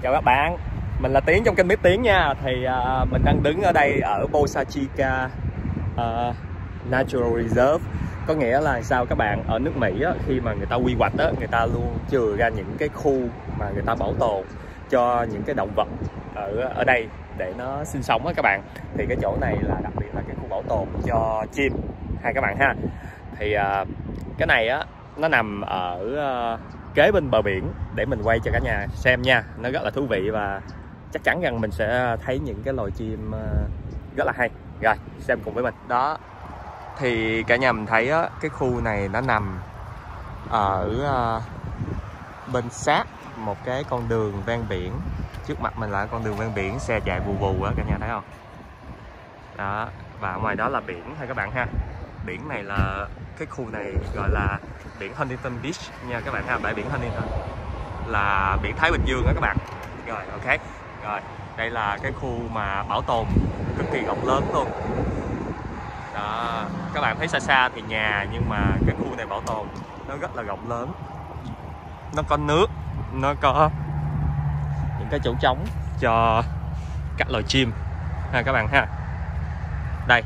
Chào các bạn, mình là Tiến trong kênh Biết Tiến nha. Thì mình đang đứng ở đây ở Boca Chica Natural Reserve. Có nghĩa là sao các bạn, ở nước Mỹ á, khi mà người ta quy hoạch á, người ta luôn chừa ra những cái khu mà người ta bảo tồn cho những cái động vật ở đây để nó sinh sống á các bạn. Thì cái chỗ này là đặc biệt là cái khu bảo tồn cho chim ha các bạn ha. Thì cái này á nó nằm ở kế bên bờ biển, để mình quay cho cả nhà xem nha. Nó rất là thú vị và chắc chắn rằng mình sẽ thấy những cái loài chim rất là hay. Rồi xem cùng với mình. Đó, thì cả nhà mình thấy á, cái khu này nó nằm ở bên sát một cái con đường ven biển. Trước mặt mình là con đường ven biển, xe chạy vù vù á, cả nhà thấy không? Đó, và ngoài đó là biển ha các bạn ha. Biển này là cái khu này gọi là biển Huntington Beach nha các bạn ha. Bãi biển Huntington là biển Thái Bình Dương đó các bạn. Rồi ok. Rồi đây là cái khu mà bảo tồn cực kỳ rộng lớn luôn. Đó, các bạn thấy xa xa thì nhà, nhưng mà cái khu này bảo tồn nó rất là rộng lớn. Nó có nước, nó có những cái chỗ trống cho các loài chim ha các bạn ha. Đây.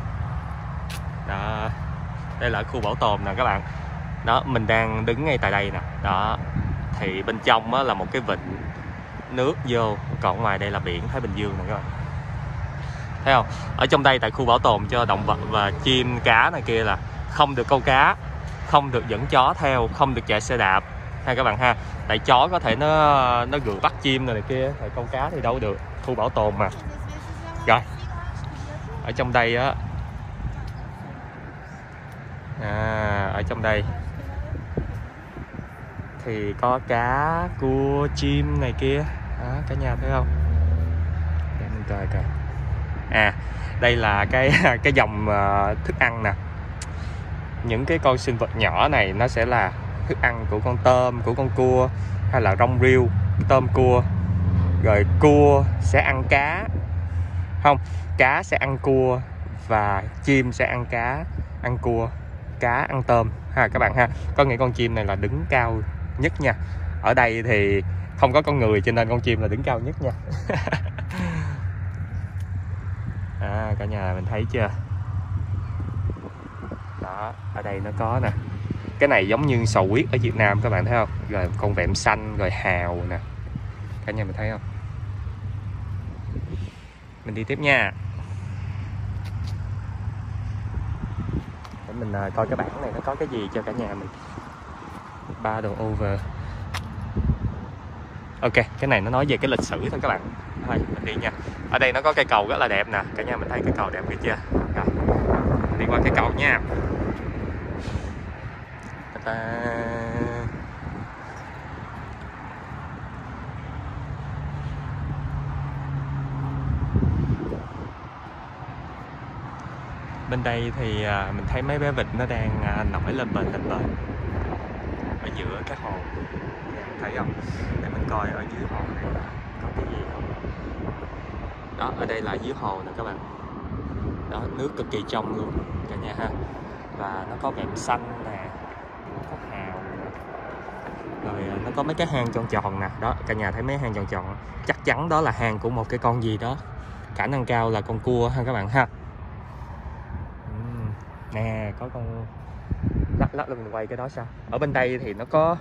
Đó, đây là khu bảo tồn nè các bạn. Đó, mình đang đứng ngay tại đây nè. Đó, thì bên trong á, là một cái vịnh nước vô, còn ngoài đây là biển Thái Bình Dương nè các bạn. Thấy không? Ở trong đây tại khu bảo tồn cho động vật và chim cá này kia là không được câu cá, không được dẫn chó theo, không được chạy xe đạp ha các bạn ha. Tại chó có thể nó gượt bắt chim này kia, tại câu cá thì đâu được, khu bảo tồn mà. Rồi, ở trong đây á, ở trong đây thì có cá, cua, chim này kia. Đó, cả nhà thấy không? Để mình coi. Đây là cái dòng thức ăn nè. Những cái con sinh vật nhỏ này nó sẽ là thức ăn của con tôm, của con cua, hay là rong rêu, tôm cua. Rồi cua sẽ ăn cá. Không, cá sẽ ăn cua, và chim sẽ ăn cá, ăn cua, cá ăn tôm ha các bạn ha. Có nghĩa con chim này là đứng cao nhất nha. Ở đây thì không có con người cho nên con chim là đứng cao nhất nha. Cả nhà mình thấy chưa? Đó, ở đây nó có nè. Cái này giống như sò huyết ở Việt Nam các bạn thấy không? Rồi con vẹm xanh, rồi hào nè. Cả nhà mình thấy không? Mình đi tiếp nha. Để mình coi cái bảng này nó có cái gì cho cả nhà mình. Battle over. Ok, cái này nó nói về cái lịch sử thôi các bạn. Thôi, mình đi nha. Ở đây nó có cây cầu rất là đẹp nè. Cả nhà mình thấy cây cầu đẹp kìa chưa? Rồi, mình đi qua cây cầu nha. Bên đây thì mình thấy mấy bé vịt nó đang nổi lên bền ở giữa cái hồ. Thấy không? Để mình coi ở dưới hồ này có cái gì không. Đó, ở đây là dưới hồ nè các bạn. Đó, nước cực kỳ trong luôn cả nhà ha. Và nó có vẹm xanh nè, có hào nè. Rồi nó có mấy cái hang tròn tròn nè. Đó, cả nhà thấy mấy hang tròn tròn, chắc chắn đó là hang của một cái con gì đó. Khả năng cao là con cua ha các bạn ha. Nè, có con lắc mình quay cái đó sao. Ở bên đây thì nó có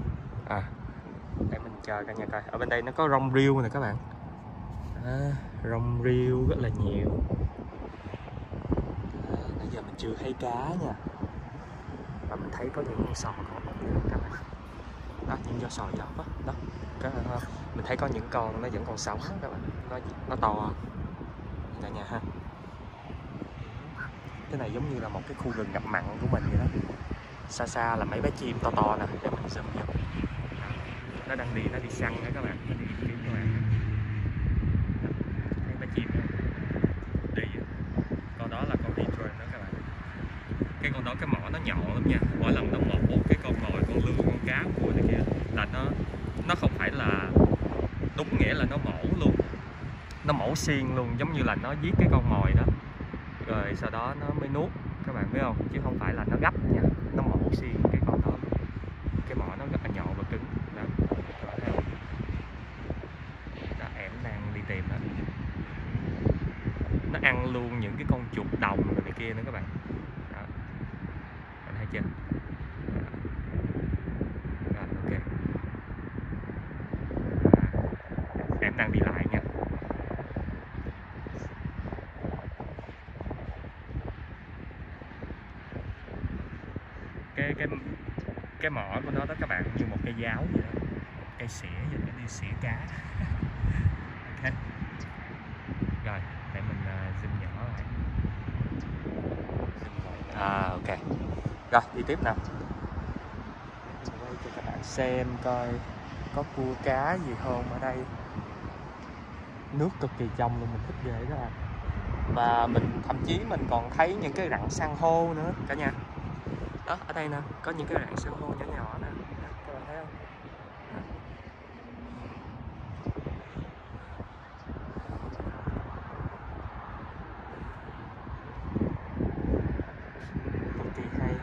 để mình chờ cả nhà coi. Ở bên đây nó có rong rêu nè các bạn. Rong rêu rất là nhiều. Bây giờ mình chưa thấy cá nha. Và mình thấy có những con sò còn các bạn. Đó, những con sò giọt đó. Đó. Mình thấy có những con nó vẫn còn sống các bạn. Nó to cả nhà ha. Cái này giống như là một cái khu rừng ngập mặn của mình vậy đó. Xa xa là mấy bé chim to to nè, để mình zoom vô. Nó đang đi, nó đi săn đó các bạn. Nó đi kiếm các bạn. Thấy bé chim đó. Đi. Con đó là con Detroit đó các bạn. Cái con đó cái mỏ nó nhọn lắm nha. Mỗi lần nó mổ cái con mồi, con lươn, con cá của này kia là nó không phải là đúng nghĩa là nó mổ luôn. Nó mổ xiên luôn, giống như là nó giết cái con mồi đó. Rồi sau đó nó mới nuốt, các bạn biết không? Chứ không phải là nó gấp nha. Nó mổ xiên cái con đó. Cái mỏ nó rất là nhọn và cứng đó. ăn luôn những cái con chuột đồng rồi này kia nữa các bạn. Đó. Bạn thấy chưa? Rồi, ok. Em đang đi lại nha. Cái mỏ của nó đó các bạn như một cây giáo vậy đó, cây xỉa vậy, nó đi xỉa cá. Ok. Rồi để mình zoom nhỏ lại. Ok. Rồi đi tiếp nào. Quay cho các bạn xem coi có cua cá gì không ở đây. Nước cực kỳ trong luôn, mình thích ghê đó bạn. Và mình thậm chí mình còn thấy những cái rặng san hô nữa cả nhà. Đó, ở đây nè, có những cái rặng san hô nhỏ nhỏ nè, các bạn thấy không? Cực kỳ hay.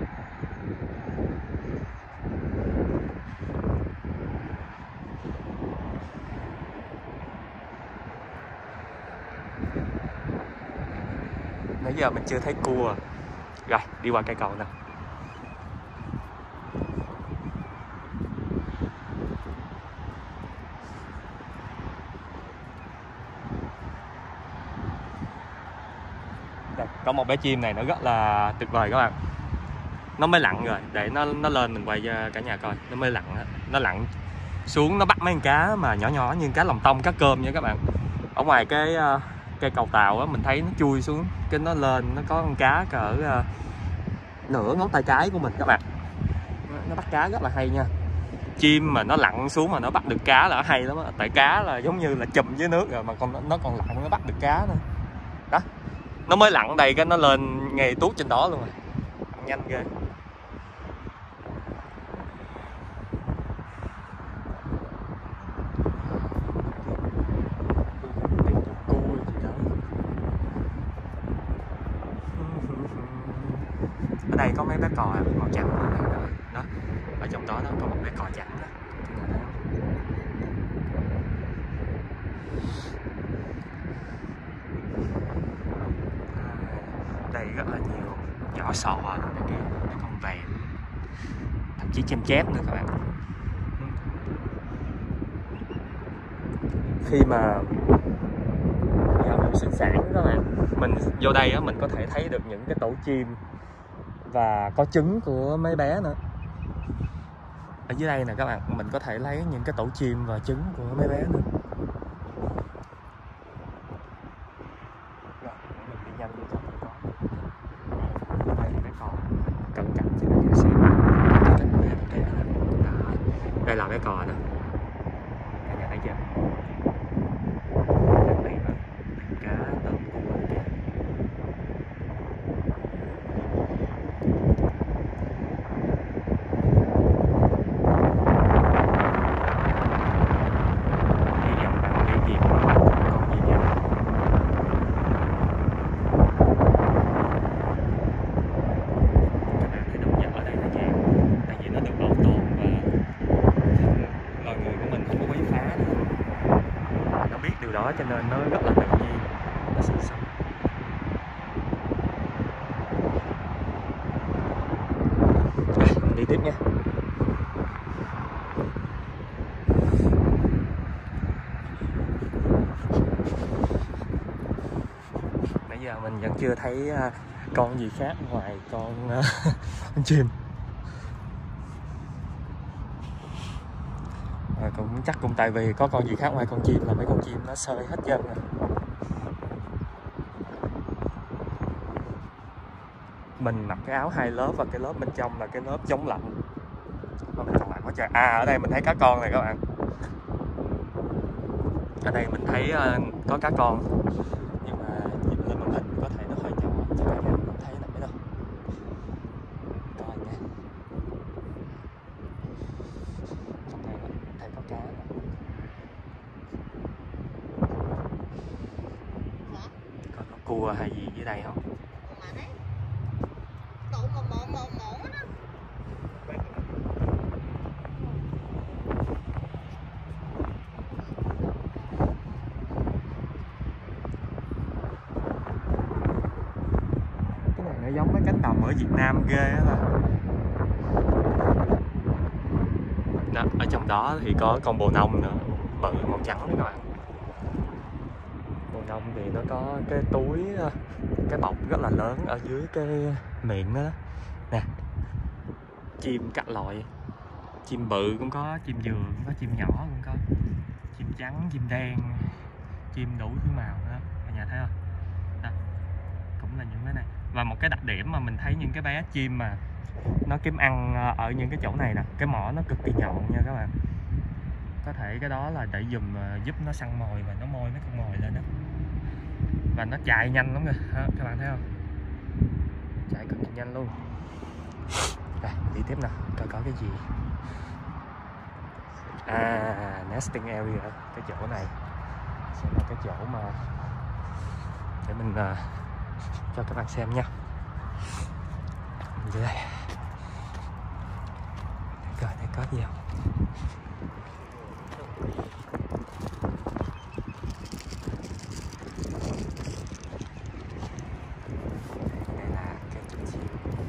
Nãy giờ mình chưa thấy cua. Rồi, đi qua cây cầu nè. Đây, có một bé chim này nó rất là tuyệt vời các bạn. Nó mới lặn rồi, để nó lên mình quay cho cả nhà coi. Nó mới lặn đó. Nó lặn xuống nó bắt mấy con cá mà nhỏ nhỏ như cá lòng tông, cá cơm nha các bạn. Ở ngoài cái cây cầu tàu á, mình thấy nó chui xuống, cái nó lên nó có con cá cỡ nửa ngón tay cái của mình các bạn. Nó bắt cá rất là hay nha. Chim mà nó lặn xuống mà nó bắt được cá là hay lắm á. Tại cá là giống như là chùm dưới nước rồi mà nó còn lặn nó bắt được cá nữa. Đó. Nó mới lặn đây cái nó lên ngay tuốt trên đó luôn rồi. Nhanh ghê. Ở đây có mấy bé cò màu trắng đó. Ở trong đó nó có một bé cò trắng đó. Đây rất là nhiều vỏ sò này kia, mấy con vẹn, thậm chí chêm chép nữa các bạn. Khi mà vào mùa sinh sản các bạn, mình vô đây á, mình có thể thấy được những cái tổ chim và có trứng của mấy bé nữa. Ở dưới đây nè các bạn, mình có thể lấy những cái tổ chim và trứng của mấy bé nữa. Rồi, mình đi nhanh đi cho mình có. Đây là bé cò, cận cảnh cho các nhà xem. Đây là bé cò nè, các nhà thấy chưa? Cá tôm cua kìa. Đó cho nên nó rất là tự nhiên, nó sinh sống. Mình đi tiếp nha. Nãy giờ mình vẫn chưa thấy con gì khác ngoài con chim. Cũng chắc cũng tại vì có con gì khác ngoài con chim là mấy con chim nó sơi hết trơn rồi. Mình mặc cái áo 2 lớp và cái lớp bên trong là cái lớp chống lạnh. Và mình còn lại có trời. Ở đây mình thấy cá con này các bạn. Ở đây mình thấy có cá con. Nhưng mà nhìn lên màn hình có thể nó hơi nhỏ cho cả nhà không thấy nổi đâu. Coi nha. Trong đây mình thấy có cá nè. Có cua hay gì dưới đây không? giống mấy cánh đồng ở Việt Nam ghê á mà. Đó, ở trong đó thì có con bồ nông nữa, bự màu trắng đó các bạn. Bồ nông thì nó có cái túi, cái bọc rất là lớn ở dưới cái miệng đó nè. Chim các loại, chim bự cũng có, chim vườn cũng có, chim nhỏ cũng có, chim trắng, chim đen, chim đủ thứ màu đó, cả nhà thấy không? Đó, cũng là những cái này. Và một cái đặc điểm mà mình thấy những cái bé chim mà nó kiếm ăn ở những cái chỗ này nè, cái mỏ nó cực kỳ nhọn nha các bạn. Có thể cái đó là để giúp nó săn mồi và nó môi mấy con mồi lên đó. Và nó chạy nhanh lắm kìa, các bạn thấy không? Chạy cực kỳ nhanh luôn. Đây, đi tiếp nào, coi có cái gì. Nesting area, cái chỗ này sẽ là cái chỗ mà để mình cho các bạn xem nha. Dưới đây coi đây có gì không. Đây là cái chim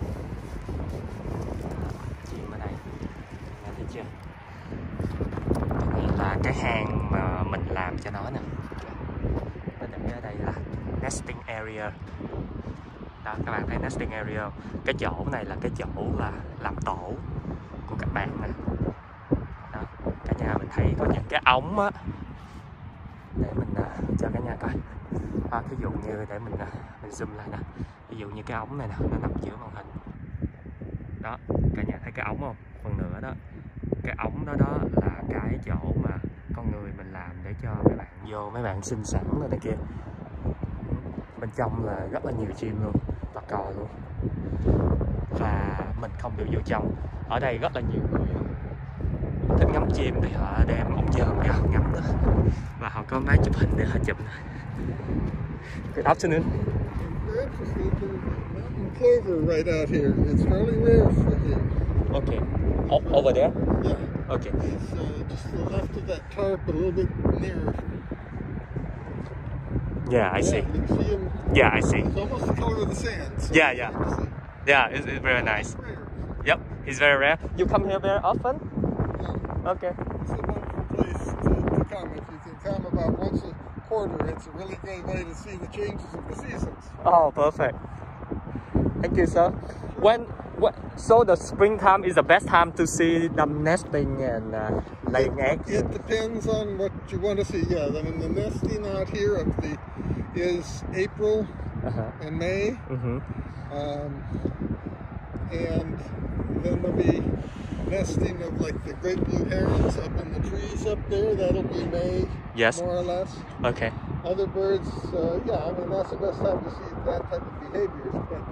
ở đây, nghe thấy chưa? Cái này là cái hang mà mình làm cho nó nè. Nó để ở đây là nesting area. Đó, các bạn thấy nesting area. Cái chỗ này là cái chỗ là làm tổ của các bạn nè. Đó, cả nhà mình thấy có những cái ống á, để mình cho cả nhà coi. Ví dụ như để mình zoom lại nè. Ví dụ như cái ống này nè, nó nằm giữa màn hình. Đó, cả nhà thấy cái ống không? Phần nửa đó. Cái ống đó là cái chỗ mà con người mình làm để cho mấy bạn vô, mấy bạn sinh sản ở đây kia. Bên trong là rất là nhiều chim luôn, và cò luôn. Và mình không được vô trong. Ở đây rất là nhiều người thích ngắm chim thì họ đem ống dòm ra họ ngắm đó. Và họ có máy chụp hình để họ chụp. Good afternoon. Clover right out here. It's fairly rare for here. Okay. Over there? Yeah. Okay. It's just to the left of that tarp, a little bit nearer. Yeah, I see. You can see him. Yeah, I see. It's almost the color of the sand. So Yeah, yeah. Yeah, it's very nice. rare. Yep, it's very rare. You come here very often? Yeah. Okay. It's a wonderful place to come. If you can come about once a quarter, it's a really great way to see the changes of the seasons. Oh, perfect. Thank you, sir. So the springtime is the best time to see them nesting and laying eggs? It depends on what you want to see. Yeah, I mean the nesting out here is April and May. And then there'll be nesting of like the great blue herons up in the trees up there. That'll be May, Yes. more or less. Okay. Other birds, yeah, I mean that's the best time to see that type of behaviors. But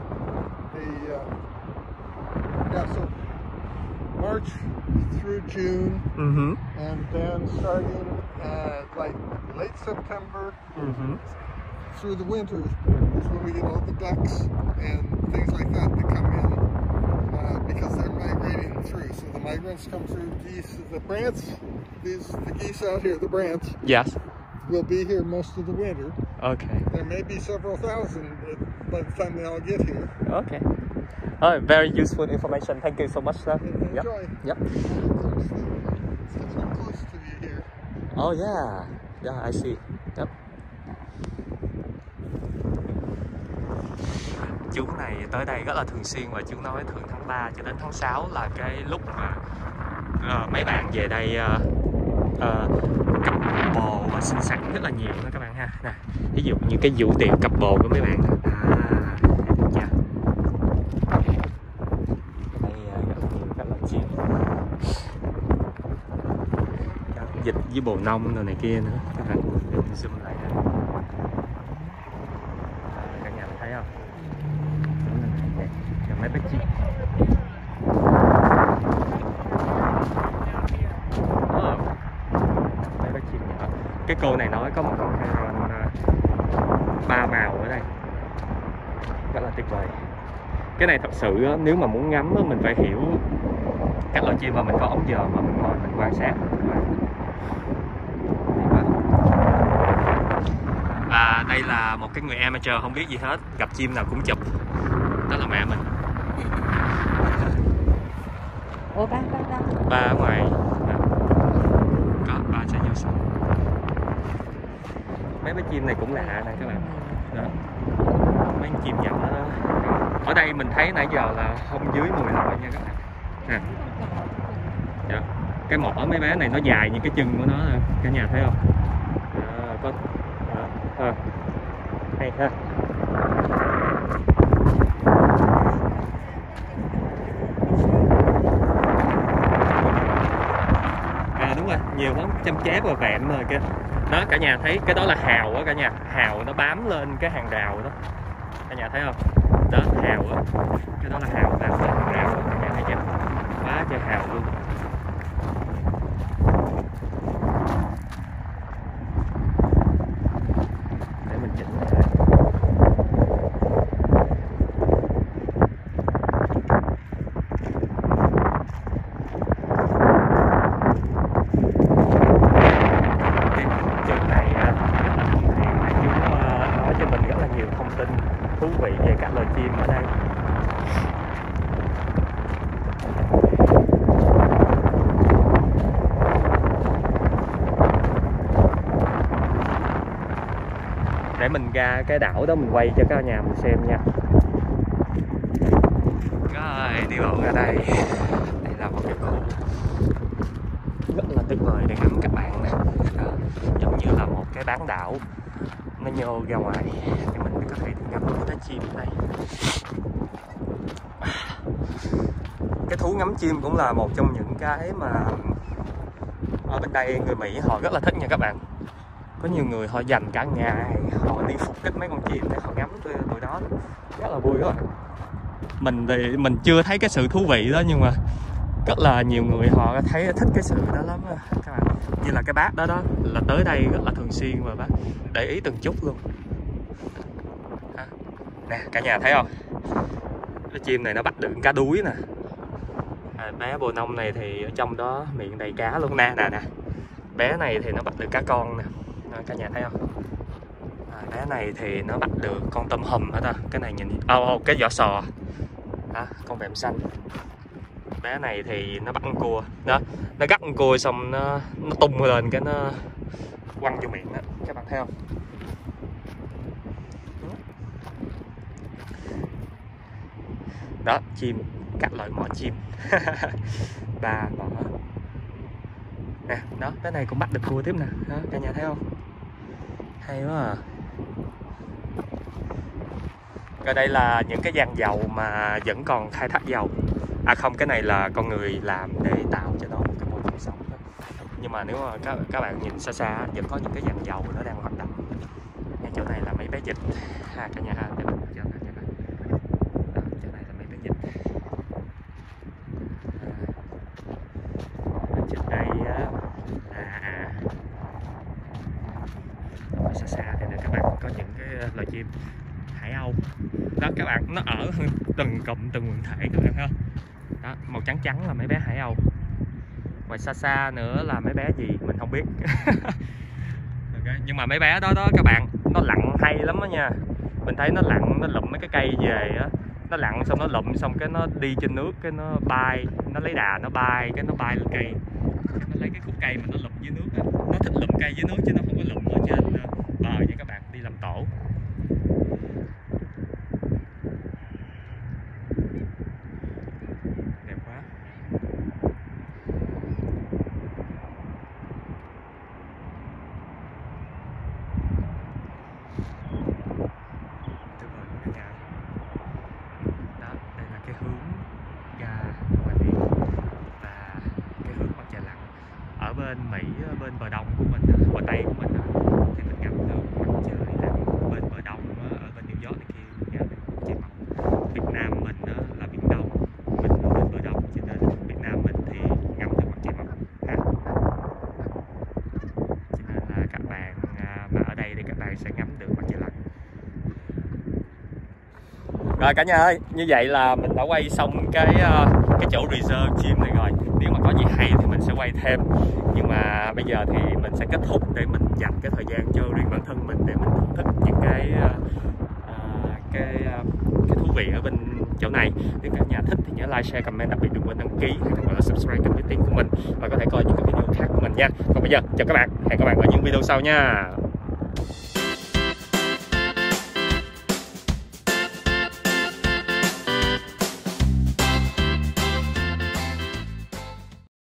so March through June, and then starting like late September through the winter is when we get all the ducks and things like that that come in because they're migrating through. So the migrants come through. Geese, the brants, the geese out here, the brants. Yes. Will be here most of the winter. Okay. There may be several thousand by the time they all get here. Okay. Oh, very useful information. Thank you so much, sir. Enjoy. Yep. It's getting close to you here. Oh yeah. Yeah, I see. Yep. Chú này tới đây rất là thường xuyên và chú nói thường tháng 3 cho đến tháng 6 là cái lúc mà mấy bạn về đây cặp bồ và sinh sản rất là nhiều đó các bạn ha. Nè, ví dụ như cái vụ tiệc cặp bồ của mấy bạn nè. Đây rất là nhiều các loại chim. Vịt với bồ nông rồi này kia nữa các bạn. Zoom lại nè. Cả nhà mình thấy không? Mấy bé chim. Mấy bé chim nhỏ. Cái cô này nói có một con heron 3 màu ở đây, rất là tuyệt vời. Cái này thật sự nếu mà muốn ngắm mình phải hiểu các loại chim và mình có ống dòm mà mình ngồi mình quan sát. Và đây là một cái người amateur không biết gì hết, gặp chim nào cũng chụp. Đó là mẹ mình. Ủa ba Ba ở ngoài. Có ba sẽ vô sau. Mấy bé chim này cũng lạ nè các bạn. Đó. Mấy con chim nhỏ đó. Ở đây mình thấy nãy giờ là không dưới 10 loại nha các bạn. Nè. Dạ. Cái mỏ mấy bé này nó dài như cái chân của nó nè. Cả nhà thấy không? Có hay ha. Đúng rồi, nhiều lắm, chăm chép và vẹn rồi kìa. Đó cả nhà thấy cái đó là hào á cả nhà. Hào nó bám lên cái hàng rào đó. Cả nhà thấy không? Đó hào á. Cái đó là hào bám lên hàng rào đó. Cả nhà thấy chưa? Quá trời hào luôn. Để mình chỉnh lại. Thú vị về các loài chim ở đây. Để mình ra cái đảo đó mình quay cho các nhà mình xem nha. Rồi đi bộ ra đây. Đây là một cái khu rất là tuyệt vời để ngắm các bạn nè. Giống như là một cái bán đảo nó nhô ra ngoài thì mình có thể ngắm cái chim ở đây. Cái thú ngắm chim cũng là một trong những cái mà ở bên đây người Mỹ họ rất là thích nha các bạn. Có nhiều người họ dành cả ngày họ đi phục kích mấy con chim để họ ngắm tụi đó, rất là vui các bạn. Mình thì mình chưa thấy cái sự thú vị đó, nhưng mà rất là nhiều người họ thấy thích cái sự đó lắm các bạn. Như là cái bác đó là tới đây rất là thường xuyên và bác để ý từng chút luôn. Nè cả nhà thấy không? Cái chim này nó bắt được cá đuối nè. Bé bồ nông này thì ở trong đó miệng đầy cá luôn nè. Bé này thì nó bắt được cá con nè. Cả nhà thấy không? Bé này thì nó bắt được con tôm hùm hết ta. Cái này nhìn cái vỏ sò. Con vẹm xanh. Bé này thì nó bắt con cua đó, nó gắt con cua xong nó tung lên cái nó quăng vô miệng đó, các bạn thấy không? Đó chim, các loại mỏ chim. Ba mỏ nè, đó cái này cũng bắt được cua tiếp nè, đó cả nhà thấy không? Hay quá à. Ở đây là những cái giàn dầu mà vẫn còn khai thác dầu. Không, cái này là con người làm để tạo cho nó một cái môi trường sống đó. Nhưng mà nếu mà các bạn nhìn xa xa vẫn có những cái giàn dầu nó đang hoạt động. Ngay chỗ này là mấy bé vịt cả nhà ha, để mình cho cả nhà. Đó, chỗ này là mấy bé vịt. Ở trên đây ở xa xa thì các bạn có những cái loài chim hải âu đó các bạn, nó ở từng cụm từng quần thể các bạn thấy không? Đó, màu trắng trắng là mấy bé hải âu. Ngoài xa xa nữa là mấy bé gì mình không biết. Okay. Nhưng mà mấy bé đó các bạn, nó lặn hay lắm đó nha. Mình thấy nó lặn, nó lụm mấy cái cây về á, nó lặn xong nó lụm xong cái nó đi trên nước, cái nó bay, nó lấy đà nó bay, cái nó bay lên cây, nó lấy cái khúc cây mà nó lụm dưới nước á. Nó thích lụm cây dưới nước chứ nó không có lụm ở trên bờ nha các bạn, đi làm tổ. Bên Mỹ, bên bờ đông của mình, bờ Tây của mình thì mình ngắm được mặt trời lặn. Bên bờ đông ở bên New York này kia mình ngắm được mặt trời mọc. Việt Nam mình là Biển Đông, mình ở bên bờ đông cho nên Việt Nam mình thì ngắm được mặt trời mọc ha. Cho nên là các bạn mà ở đây thì các bạn sẽ ngắm được mặt trời lặn. Rồi cả nhà ơi, như vậy là mình đã quay xong cái chỗ reserve chim này rồi. Nếu mà có gì hay thì mình sẽ quay thêm. Nhưng mà bây giờ thì mình sẽ kết thúc để mình dành cái thời gian cho riêng bản thân mình để mình thưởng thức những cái thú vị vị ở bên chỗ này. Nếu cả nhà thích thì nhớ like, share, comment, đặc biệt đừng quên đăng ký hoặc là subscribe kênh Biết Tiếng của mình và có thể coi những cái video khác của mình nha. Còn bây giờ chào các bạn, hẹn các bạn ở những video sau nha.